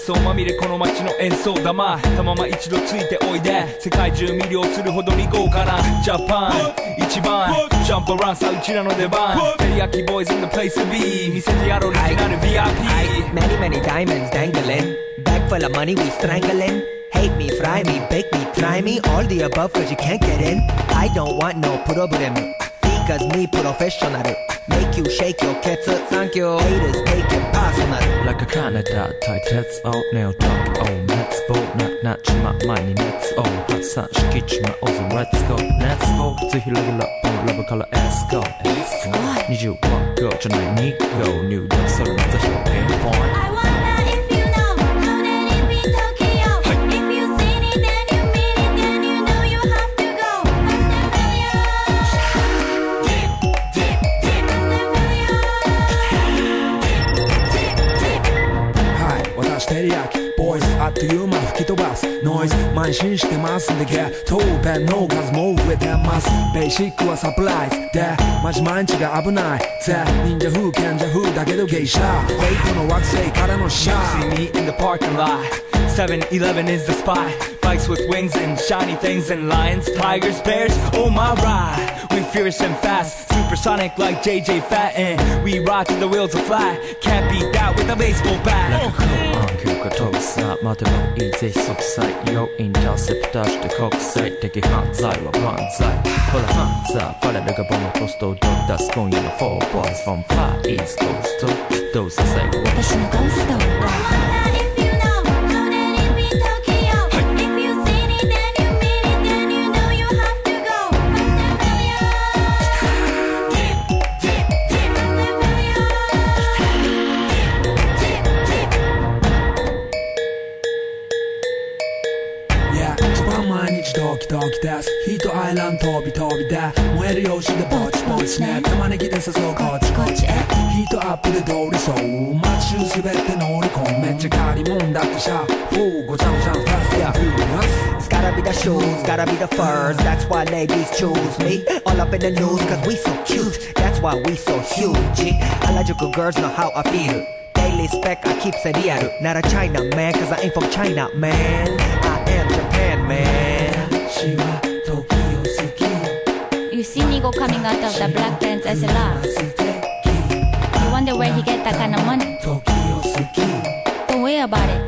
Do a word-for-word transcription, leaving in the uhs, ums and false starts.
奏まみれこの街の演奏玉たまま一度ついておいで世界中魅了するほどに豪華なジャパン一番ジャンプアランさうちらの出番テリヤキボーイズ in the place to be 見せてやろうオリジナル ブイアイピー Many many diamonds dangling Bag full of money we strangling Hate me, fry me, bake me, try me All the above cause you can't get in I don't want no problem Because me professional Make you shake your cats Thank you Haters take it personal Like a Canada tight heads out Nail talk oh let's go Not not my money let's go Hot sun敷地まおず Let's go Let's go ぜひレギュラーポンラブから Let's goにじゅうはち号じゃないに号入力それまたひょピンポイントテリヤキボーイズあっという間吹き飛ばすノイズ慢心してますんでゲットペンの数も増えてますベーシックはサプライズでマジ毎日が危ないぜ忍者風賢者風だけどゲイシャフェイクの惑星からのシャー See me in the parking lot seven eleven is the spot Bikes with wings and shiny things and lions, tigers, bears, oh my ride We fierce and fast, supersonic like J J Fatten We ride till the wheels are flat, can't beat that with a baseball bat Like a cool on 急化飛ぶさ待てばいいぜ即歳要インターセプターして国際的犯罪は万歳ほらハンザーファレルがボムポストを出す今夜の four boys from Far East Coast どうさせ私のゴーストドキドキですヒートアイランド飛び飛びで燃える用紙でポチポチね玉ねぎで誘うこっちこっちへヒートアップで通りそう街中すべて乗り込むめっちゃ借りもんだってシャフーごちゃごちゃのファストやフーラス It's gotta be the shoes, gotta be the furs That's why ladies choose me All up in the news cause we so cute That's why we so huge Harajuku girls know how I feel Daily spec I keep it real Not a China man cause I ain't from China man I am Japan man You see Nigo coming out of the black pants as a laugh You wonder where he get that kind of money Don't worry about it